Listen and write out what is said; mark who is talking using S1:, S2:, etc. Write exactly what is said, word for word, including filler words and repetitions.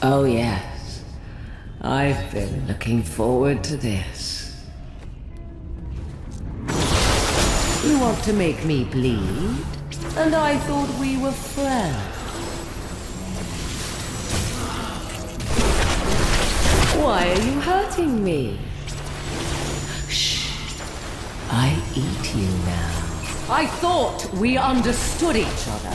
S1: Oh, yes. I've been looking forward to this. You want to make me bleed? And I thought we were friends. Why are you hurting me? Shh. I eat you now. I thought we understood each other.